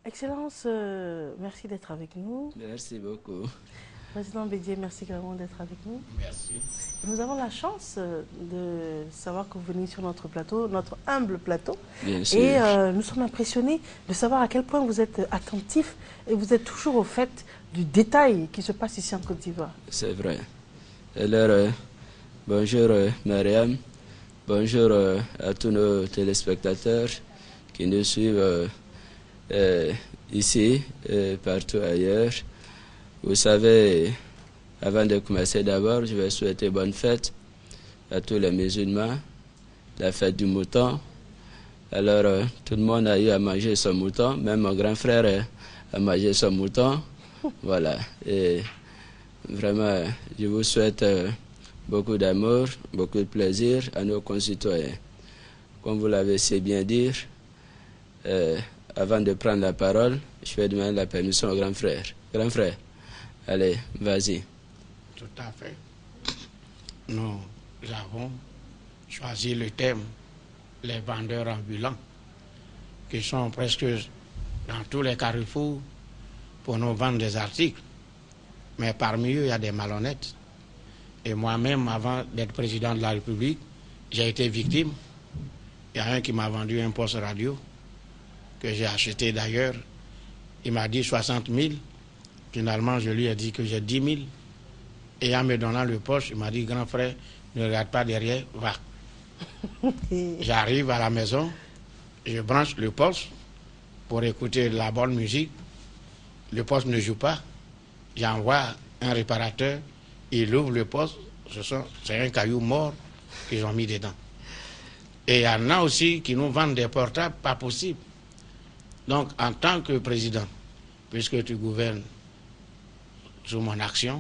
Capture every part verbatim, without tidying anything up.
Excellence, euh, merci d'être avec nous. Merci beaucoup. Président Bédié, merci également d'être avec nous. Merci. Nous avons la chance de savoir que vous venez sur notre plateau, notre humble plateau. Bien sûr. Et euh, nous sommes impressionnés de savoir à quel point vous êtes attentif et vous êtes toujours au fait du détail qui se passe ici en Côte d'Ivoire. C'est vrai. Alors, euh, bonjour euh, Mariam, bonjour euh, à tous nos téléspectateurs qui nous suivent euh, euh, ici et partout ailleurs. Vous savez, avant de commencer d'abord, je vais souhaiter bonne fête à tous les musulmans, la fête du mouton. Alors, euh, tout le monde a eu à manger son mouton, même mon grand frère euh, a mangé son mouton. Voilà. Et vraiment, je vous souhaite euh, beaucoup d'amour, beaucoup de plaisir à nos concitoyens. Comme vous l'avez si bien dit, euh, avant de prendre la parole, je vais demander la permission au grand frère. Grand frère, allez, vas-y. Tout à fait. Nous avons choisi le thème les vendeurs ambulants, qui sont presque dans tous les carrefours pour nous vendre des articles. Mais parmi eux, il y a des malhonnêtes. Et moi-même, avant d'être président de la République, j'ai été victime. Il y a un qui m'a vendu un poste radio, que j'ai acheté d'ailleurs. Il m'a dit soixante mille. Finalement, je lui ai dit que j'ai dix mille. Et en me donnant le poste, il m'a dit, grand frère, ne regarde pas derrière, va. J'arrive à la maison, je branche le poste pour écouter de la bonne musique. Le poste ne joue pas. J'envoie un réparateur, il ouvre le poste, c'est un caillou mort qu'ils ont mis dedans. Et il y en a aussi qui nous vendent des portables, pas possible. Donc, en tant que président, puisque tu gouvernes sous mon action,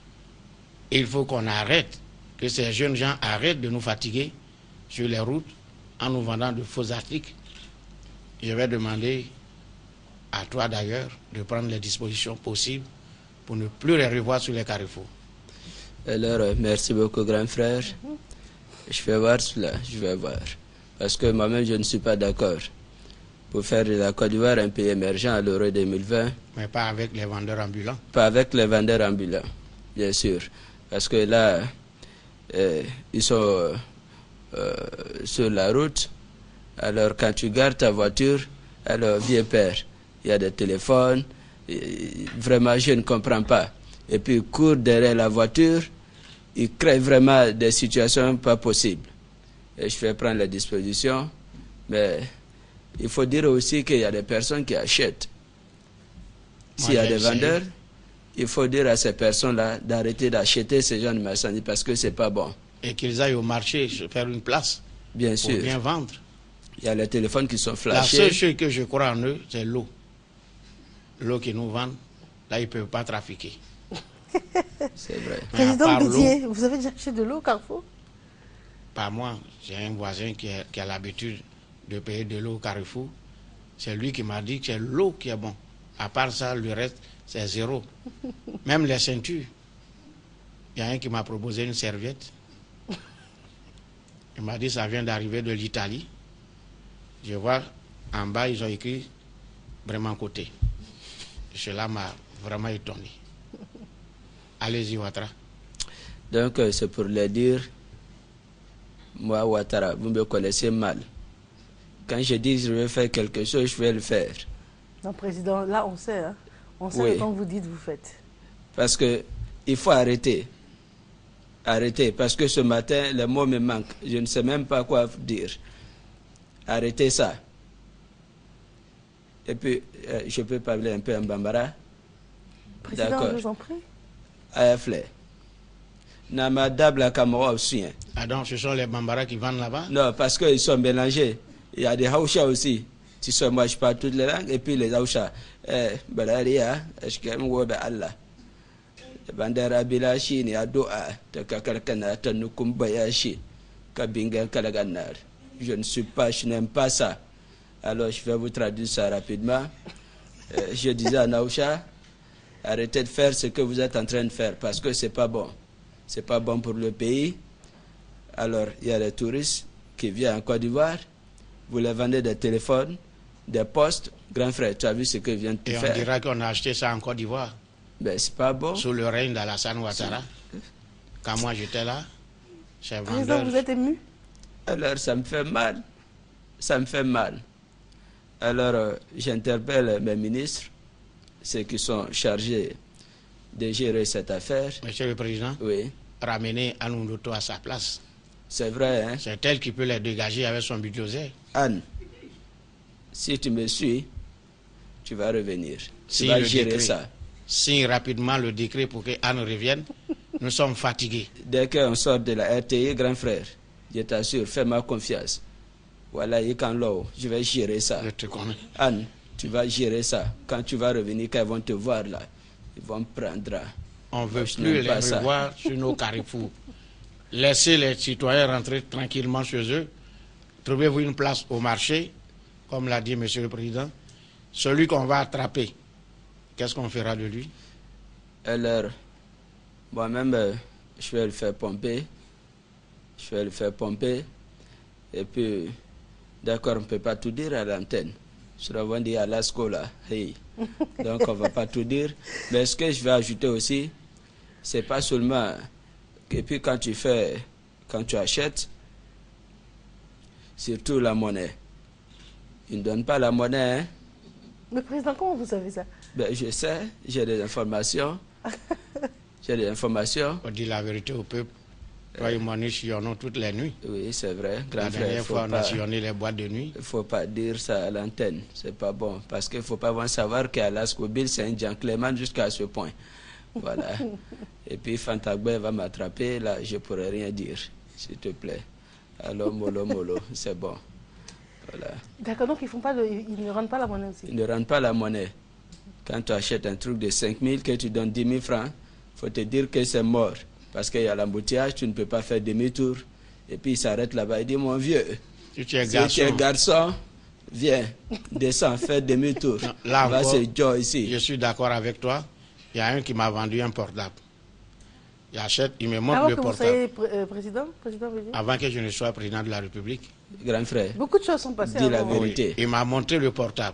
il faut qu'on arrête, que ces jeunes gens arrêtent de nous fatiguer sur les routes en nous vendant de faux articles. Je vais demander à toi d'ailleurs de prendre les dispositions possibles pour ne plus les revoir sur les carrefours. Alors, merci beaucoup, grand frère. Je vais voir cela, je vais voir. Parce que moi-même, je ne suis pas d'accord pour faire de la Côte d'Ivoire un pays émergent à l'Euro deux mille vingt. Mais pas avec les vendeurs ambulants. Pas avec les vendeurs ambulants, bien sûr. Parce que là, euh, ils sont euh, sur la route. Alors, quand tu gardes ta voiture, alors, vieux père, il y a des téléphones. Et vraiment, je ne comprends pas. Et puis, ils courent derrière la voiture. Ils créent vraiment des situations pas possibles. Et je vais prendre les dispositions. Mais il faut dire aussi qu'il y a des personnes qui achètent. S'il y a des vendeurs, il faut dire à ces personnes-là d'arrêter d'acheter ce genre de marchandises parce que ce n'est pas bon. Et qu'ils aillent au marché faire une place. Bien pour sûr. bien vendre. Il y a les téléphones qui sont flashés. La seule chose que je crois en eux, c'est l'eau. L'eau qu'ils nous vendent, là, ils ne peuvent pas trafiquer. C'est vrai. Président Bédié, vous avez déjà acheté de l'eau au Carrefour? Pas moi. J'ai un voisin qui a, qui a l'habitude de payer de l'eau au Carrefour. C'est lui qui m'a dit que c'est l'eau qui est bon. À part ça, le reste, c'est zéro. Même les ceintures. Il y a un qui m'a proposé une serviette. Il m'a dit ça vient d'arriver de l'Italie. Je vois en bas, ils ont écrit vraiment côté. Cela m'a vraiment étonné. Allez-y, Ouattara. Donc, euh, c'est pour le dire, moi, Ouattara, vous me connaissez mal. Quand je dis je vais faire quelque chose, je vais le faire. Non, président, là, on sait. Hein? On sait Oui. quand vous dites, vous faites. Parce que il faut arrêter. Arrêter. Parce que ce matin, les mots me manquent. Je ne sais même pas quoi dire. Arrêtez ça. Et puis, euh, je peux parler un peu en bambara. Président, je vous en prie. Ayafle. Namadab la Camara aussi. Ah donc, ce sont les Bambara qui vendent là-bas? Non, parce qu'ils sont mélangés. Il y a des Haoucha aussi. Tu sais, moi, je parle toutes les langues. Et puis les Haoucha. Eh, Balaria, Eshkem Wobe Allah. Bandera Bilashi, ni Adoa, Takakalkana, Tanukumbayashi, Kabingan Kalaganar. Je ne suis pas, je n'aime pas ça. Alors, je vais vous traduire ça rapidement. Euh, je disais à Naoucha, arrêtez de faire ce que vous êtes en train de faire parce que c'est pas bon. C'est pas bon pour le pays. Alors, il y a les touristes qui viennent en Côte d'Ivoire. Vous leur vendez des téléphones, des postes. Grand frère, tu as vu ce que vient de Et faire. on dira qu'on a acheté ça en Côte d'Ivoire. Ben, c'est pas bon. Sous le règne d'Alassane Ouattara. Quand moi j'étais là, chez Président, vendeur. vous êtes ému? Alors, ça me fait mal. Ça me fait mal. Alors, euh, j'interpelle mes ministres, ceux qui sont chargés de gérer cette affaire. Monsieur le Président, Oui, ramenez Anounoto à sa place. c'est vrai, hein. C'est elle qui peut les dégager avec son bulldozer. Anne, si tu me suis, tu vas revenir. Si tu vas le gérer décret. ça. Signe rapidement le décret pour que Anne revienne. Nous sommes fatigués. Dès qu'on sort de la R T I, grand frère, je t'assure, fais-moi confiance. Voilà, et quand l'eau, je vais gérer ça. Je te connais. Anne, tu vas gérer ça. Quand tu vas revenir, quand ils vont te voir là, ils vont me prendre. On ne veut Je plus n'aime les pas ça. revoir sur nos carrefours. Laissez les citoyens rentrer tranquillement chez eux. Trouvez-vous une place au marché, comme l'a dit Monsieur le Président. Celui qu'on va attraper, qu'est-ce qu'on fera de lui? Alors, moi-même, euh, je vais le faire pomper. Je vais le faire pomper. Et puis, d'accord, on ne peut pas tout dire à l'antenne. Je vais dire à la scola, hey. Donc, on ne va pas tout dire. Mais ce que je vais ajouter aussi, c'est pas seulement. Et puis, quand tu fais, quand tu achètes, surtout la monnaie. Ils ne donnent pas la monnaie, hein. Mais Président, comment vous savez ça? Ben, je sais, j'ai des informations. J'ai des informations. On dit la vérité au peuple. Toi et moi, nous sillonnons toutes les nuits. Oui, c'est vrai. Grand La frère, dernière faut fois, on a pas, sillonné les boîtes de nuit. faut pas dire ça à l'antenne. C'est pas bon. Parce qu'il faut pas savoir qu'Alasko Bill, c'est un gentleman jusqu'à ce point. Voilà. Et puis, Fantagbe va m'attraper. Là, je pourrais rien dire. S'il te plaît. Alors, mollo, mollo. C'est bon. Voilà. D'accord, donc ils, font pas de, ils ne rendent pas la monnaie aussi. Ils ne rendent pas la monnaie. Quand tu achètes un truc de cinq mille, que tu donnes dix mille francs, il faut te dire que c'est mort. Parce qu'il y a l'embouteillage, tu ne peux pas faire demi-tour. Et puis il s'arrête là-bas, il dit, mon vieux, Si tu es si garçon, tu es garçon, viens, descends, fais demi-tour. Non, là Va encore, se Joe ici. je suis d'accord avec toi. Il y a un qui m'a vendu un portable. Il achète, il me montre Avant le que vous portable. soyez pré- euh, président, président veut dire. Avant que je ne sois président de la République. Grand frère, Beaucoup de choses sont passées dis la avant. vérité. Il m'a montré le portable.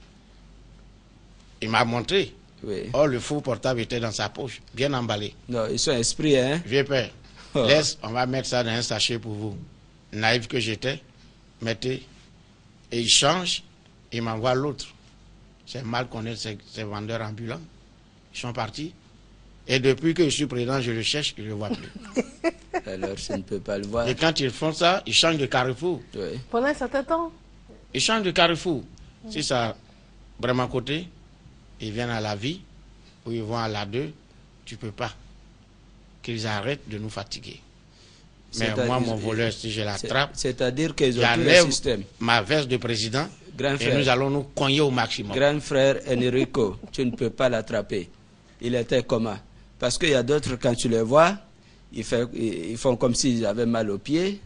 Il m'a montré. Oui. Or, le faux portable était dans sa poche, bien emballé. Non, ils sont esprits, hein. Vieux père, Oh. laisse, on va mettre ça dans un sachet pour vous. Naïf que j'étais, mettez. Et il change, il m'envoie l'autre. C'est mal connaître ces, ces vendeurs ambulants. Ils sont partis. Et depuis que je suis président, je le cherche, je ne le vois plus. Alors, je ne peux pas le voir. Et quand ils font ça, ils changent de carrefour. Oui. Pendant un certain temps. Ils changent de carrefour. Si ça, vraiment côté, ils viennent à la vie, ou ils vont à la deux, tu ne peux pas. Qu'ils arrêtent de nous fatiguer. Mais C'est-à-dire- moi, mon voleur, si je l'attrape, C'est- C'est-à-dire qu'ils ont tout le j'enlève système. ma veste de président Grand et frère. nous allons nous cogner au maximum. Grand frère Enrico, tu ne peux pas l'attraper. Il était comment? Parce qu'il y a d'autres, quand tu les vois, ils, fait, ils font comme s'ils avaient mal aux pieds.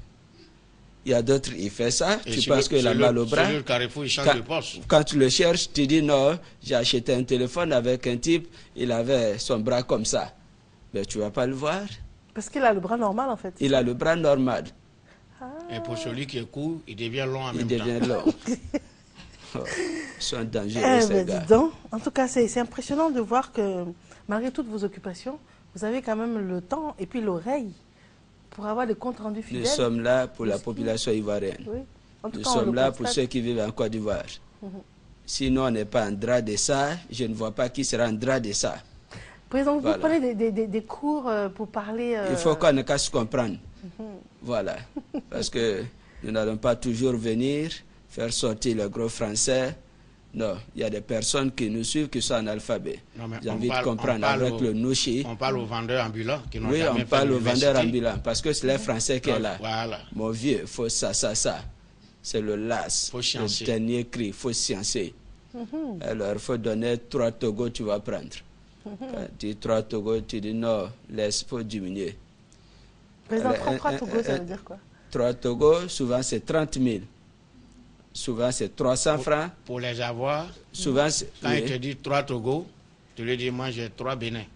Il y a d'autres, ils font ça. Et tu sur penses le- qu'il a sur mal le- au bras. sur le carrefour, il change Quand, de poste. quand tu le cherches, tu dis non, j'ai acheté un téléphone avec un type, il avait son bras comme ça. Mais tu ne vas pas le voir. Parce qu'il a le bras normal en fait. Il a le bras normal. Et pour celui qui est court, il devient long en Il même devient temps. long. Oh, ils sont dangereux, Eh ces ben, gars. dis donc. En tout cas, c'est c'est impressionnant de voir que malgré toutes vos occupations, vous avez quand même le temps et puis l'oreille pour avoir des comptes rendus Nous fidèles. sommes là pour la Aussi. population ivoirienne. Oui. En tout Nous cas, on sommes le là pour constate. ceux qui vivent en Côte d'Ivoire. Sinon, on n'est pas en drap de ça. Je ne vois pas qui sera en drap de ça. Président, vous Voilà. prenez des, des- des- des cours euh, pour parler. euh, Il faut qu'on ne casse comprendre. Voilà. Parce que nous n'allons pas toujours venir faire sortir le gros français. Non, il y a des personnes qui nous suivent qui sont analphabètes. Non, mais J'ai on envie parle- de on comprendre parle avec au- le nouchi. On parle aux vendeurs ambulants qui n'ont Oui, jamais on fait parle aux vendeurs l'université. ambulants parce que c'est les Français qui est là. Voilà. Mon vieux, il faut ça, ça, ça. C'est le las. Faut sciencer. Le dernier cri, il faut sciencer. Alors, il faut donner trois Togo, tu vas prendre. Quand tu dis trois Togo, tu dis non, laisse, il faut diminuer. Président, Alors, trente-trois un- Togo, un- ça un- veut dire quoi? Trois Togo, souvent c'est trente mille. Souvent c'est trois cents francs. Pour les avoir, Souvent c'est. quand oui. il te dit trois Togo, tu lui dis moi j'ai trois Bénin.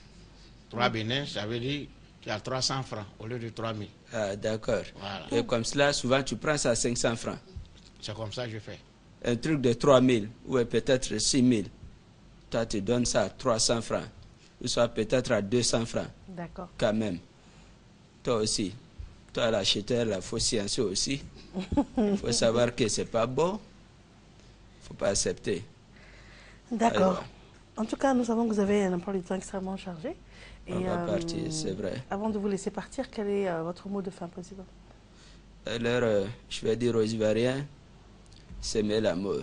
Trois Bénin, ça veut dire tu as trois cents francs au lieu de trois mille. Ah, d'accord. Voilà. Et comme cela, souvent tu prends ça à cinq cents francs. C'est comme ça que je fais. un truc de trois mille ou peut-être six mille, toi tu donnes ça à trois cents francs, ou soit peut-être à deux cents francs. D'accord. Quand même. Toi aussi. Toi l'acheteur, il faut sciencer aussi. Il faut savoir que c'est pas bon. Il ne faut pas accepter. D'accord. En tout cas, nous savons que vous avez un emploi du temps extrêmement chargé. Et, On va euh, partir, c'est vrai. Avant de vous laisser partir, quel est euh, votre mot de fin, Président? Alors, euh, je vais dire aux Ivoiriens, s'aimer l'amour.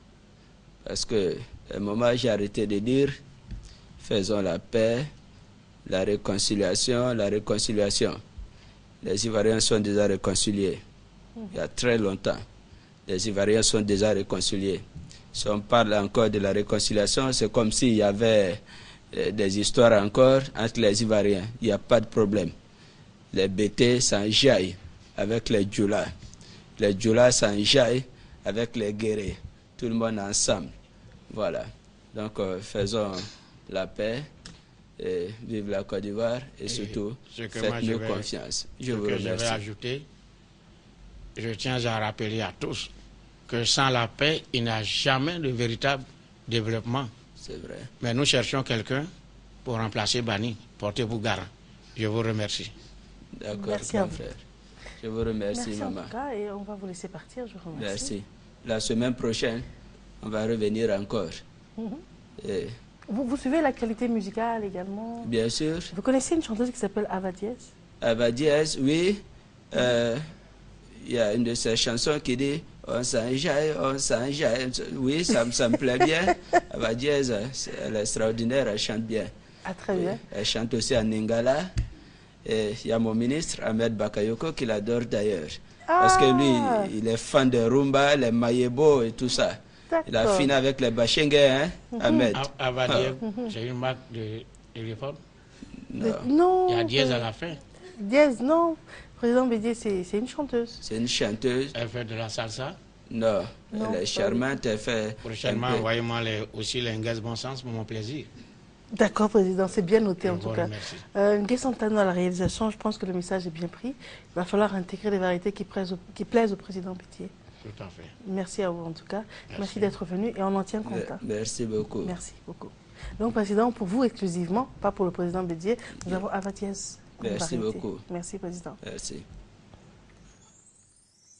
Parce que, à un moment, j'ai arrêté de dire, faisons la paix, la réconciliation, la réconciliation. Les Ivoiriens sont déjà réconciliés. Il y a très longtemps. Les Ivoiriens sont déjà réconciliés. Si on parle encore de la réconciliation, c'est comme s'il y avait euh, des histoires encore entre les Ivoiriens. Il n'y a pas de problème. Les Bétés s'enjaillent avec les Djoula. Les Djoula s'enjaillent avec les Guérés. Tout le monde ensemble. Voilà. Donc, euh, faisons la paix. Et vive la Côte d'Ivoire et, et surtout, faites-nous confiance. Je vous remercie. Je vais ajouter, je tiens à rappeler à tous que sans la paix, il n'y a jamais de véritable développement. C'est vrai. Mais nous cherchons quelqu'un pour remplacer Bani. Portez-vous garant. Je vous remercie. D'accord, merci grand frère. Je vous remercie, merci maman. En tout cas, et on va vous laisser partir. Je vous remercie. Merci. La semaine prochaine, on va revenir encore. Mm-hmm. et... Vous, vous suivez l'actualité musicale également? Bien sûr. Vous connaissez une chanteuse qui s'appelle Ava Diaz? Ava Diaz, oui. Il euh, y a une de ses chansons qui dit « On s'enjaille, on s'enjaille ». Oui, ça, ça me plaît bien. Ava Diaz, elle est extraordinaire, elle chante bien. Ah, très bien. Oui. Elle chante aussi en Lingala. Et il y a mon ministre, Ahmed Bakayoko, qui l'adore d'ailleurs. Ah. Parce que lui, il est fan de rumba, les mayebo et tout ça. Il a fini avec les Bachengue, hein, mm-hmm. Ahmed. Ava Diaz, c'est une marque de téléphone? Non. non. Il y a Diaz à la fin. Diaz, non. Président Bédié, c'est une chanteuse. C'est une chanteuse. Elle fait de la salsa? Non, non elle est charmante, elle fait... Prochainement, envoyez-moi les, aussi les Nguès Bon Sens pour mon plaisir. D'accord, Président, c'est bien noté je en tout cas. Euh, Nguès Santana à la réalisation, je pense que le message est bien pris. Il va falloir intégrer des variétés qui plaisent au, qui plaisent au Président Bédié. Tout à fait. Merci à vous en tout cas. Merci, Merci d'être venu et on en tient compte. Merci beaucoup. Merci beaucoup. Donc, Président, pour vous exclusivement, pas pour le Président Bédié, nous avons Ava Diaz. Merci beaucoup. Merci, Président. Merci.